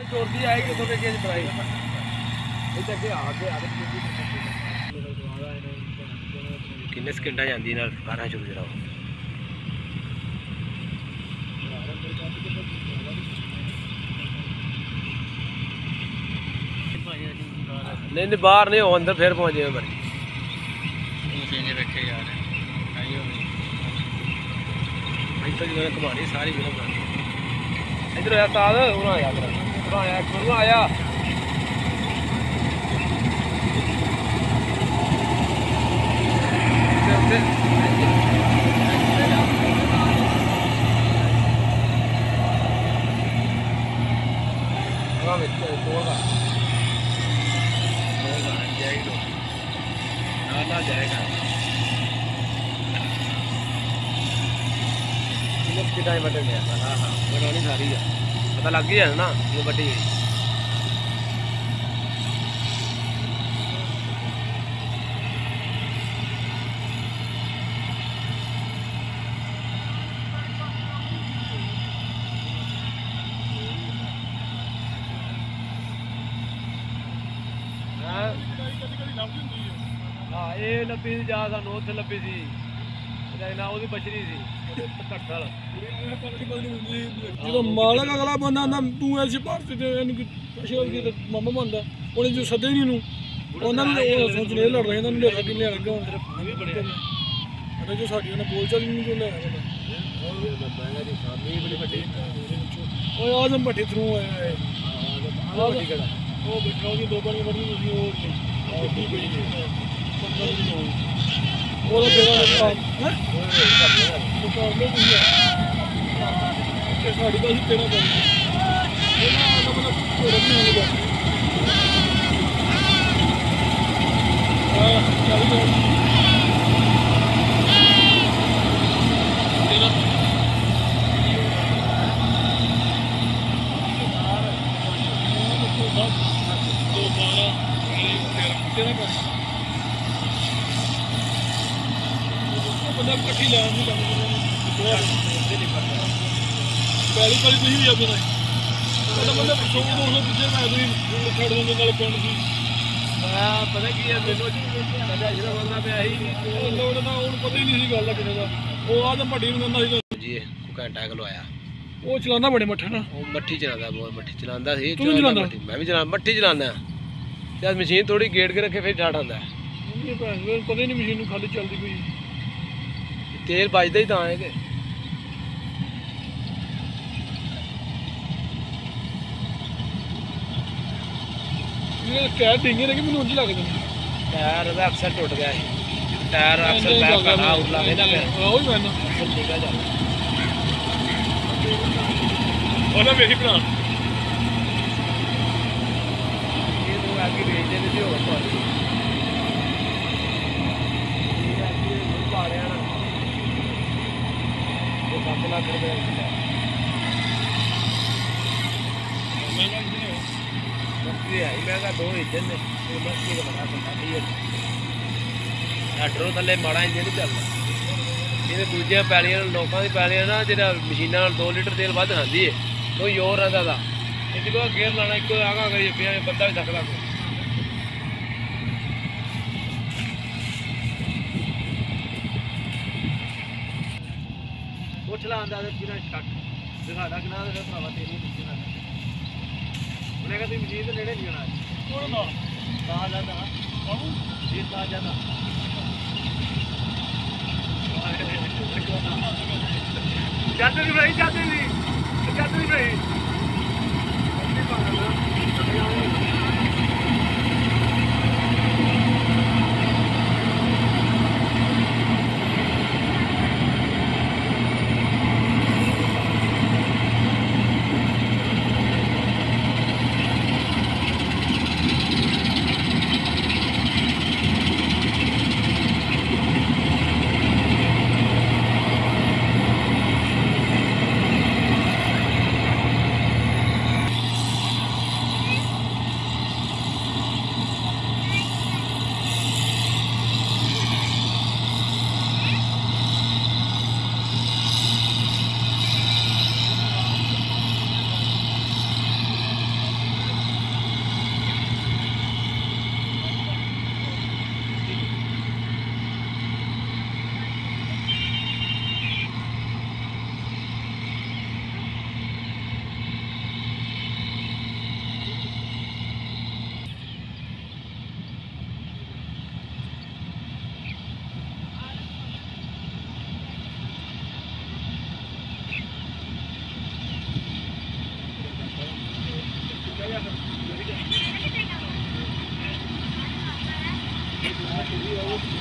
चोरती आएगी तो के बनाई किन्ने सकिंटा जाती कारा चुक जरा नहीं बाहर नहीं हो अंदर फिर पहुंच जाए मर्जी रखे यार घुमानी सारी फिल्म इधर आया ताज आया जाएगा टाइम बटन गया हाँ हाँ बनानी सारी है पता लग गया है ना ये बटी गई हाँ ये लब्भी जा सानू उत्थे लब्भी सी ना ਉਹਦੀ ਬਛੜੀ ਸੀ ਘੱਟਲ ਜਦੋਂ ਮਾਲਕ ਅਗਲਾ ਬੰਦਾ ਆਂਦਾ ਤੂੰ ਐਸੀ ਭਾਰਤੀ ਤੇ ਇਹਨੂੰ ਸ਼ੋਰ ਕੀ ਤੇ ਮਾਮਾ ਮੰਨਦਾ ਉਹਨੇ ਜੋ ਸੱਦੇ ਨਹੀਂ ਨੂੰ ਉਹਨਾਂ ਨੂੰ ਉਹ ਸੋਚ ਨਹੀਂ ਲੜ ਰਹੇ ਇਹਨਾਂ ਨੂੰ ਲਿਆ ਕੇ ਲਿਆ ਕੇ ਜੋ ਸਾਡੀ ਉਹਨਾਂ ਬੋਲ ਚਾਲ ਨਹੀਂ ਜੋ ਲੈ ਆਇਆ ਓਏ ਆਜ਼ਮ ਭੱਟੀ ਥਰੂ ਆਇਆ ਹੈ ਉਹ ਬਿਠਾਓ ਦੀ ਦੋ ਬਣੀ ਬਣੀ ਉਹ ਕੀ ਬਈ ਉਹ ਤੇਰਾ ਕੰਮ ਹੈ ਮੁਕਾਬਲੇ ਨਹੀਂ ਹੈ ਸਾਡੀ ਤਾਂ ਤੇਰਾ ਕੰਮ ਇਹਨਾਂ ਦਾ ਮਤਲਬ ਕੋਈ ਨਹੀਂ ਹੋਊਗਾ ਚੱਲ ਜਾ ਤੇਰਾ ਕੰਮ ਇਕੱਠੀ ਲੈਣ ਦੀ ਗੱਲ ਪਹਿਲੀ ਪਹਿਲੀ ਤੁਸੀਂ ਵੀ ਆਪਣਾ ਉਹਦਾ ਬੰਦਾ ਪਿੱਛੋਂ ਤੋਂ ਦੂਜੇ ਮੈਂ ਤੁਸੀਂ ਛੱਡ ਦਿੰਦੇ ਨਾਲ ਪਿੰਡ ਦੀ ਮੈਂ ਪਤਾ ਕੀ ਹੈ ਮੈਨੂੰ ਸਾਡਾ ਜਿਹੜਾ ਬੰਦਾ ਪਿਆ ਸੀ ਲੋੜ ਦਾ ਹੁਣ ਪਤਾ ਹੀ ਨਹੀਂ ਸੀ ਗੱਲ ਦਾ ਕਿਨੇ ਦਾ ਉਹ ਆਦਮ ਭੱਟੀ ਨੂੰ ਕਹਿੰਦਾ ਸੀ ਜੀ ਘੰਟਾ ਕਿਲੋ ਆਇਆ ਉਹ ਚਲਾਉਂਦਾ ਬੜੇ ਮੱਠਾ ਨਾ ਉਹ ਮੱਠੀ ਚਲਾਉਂਦਾ ਬਹੁਤ ਮੱਠੀ ਚਲਾਉਂਦਾ ਸੀ ਤੂੰ ਚਲਾਉਂਦਾ ਮੈਂ ਵੀ ਚਲਾ ਮੱਠੀ ਚਲਾਉਂਦਾ ਤੇ ਮਸ਼ੀਨ ਥੋੜੀ ਗੇੜ ਕੇ ਰੱਖੇ ਫਿਰ ਠਾਠ ਆਉਂਦਾ ਪਤਾ ਹੀ ਨਹੀਂ ਮਸ਼ੀਨ ਨੂੰ ਖਾਲੀ ਚੱਲਦੀ ਕੋਈ तेल बजदा ही तां है कि टायर डिंगे लगे मैं उंज लगदे टायर दा अक्सर टुट गया है टायर अक्सर बैक का आउट लगे ना मैं ओही मैं ना ठीक है जा ओना मेरी भरा ये तो आगे भेज देने थे और तो पाड़िया ना 7 लाख रुपये मस्ती आई मैं दो इंजन ने मस्ती का बड़ा पता नहीं है थले माड़ा इंजन नहीं चलता ये दूजिया पैलियां लोगों की पैलियां ना जो मशीना 2 लीटर तेल वध खाती है कोई जोर रहता था इसी को गेयर लाना एक आगा करिए पे बंदा भी सकता कोई पुछ ला आंदा किना छट दिखाड़ा किना भरावा तेरी मशीन उन्हें कहा मशीन के नेड़े नहीं जाना जाते नहीं भाई जाते नहीं भाई ਤੁਸੀਂ ਆਓ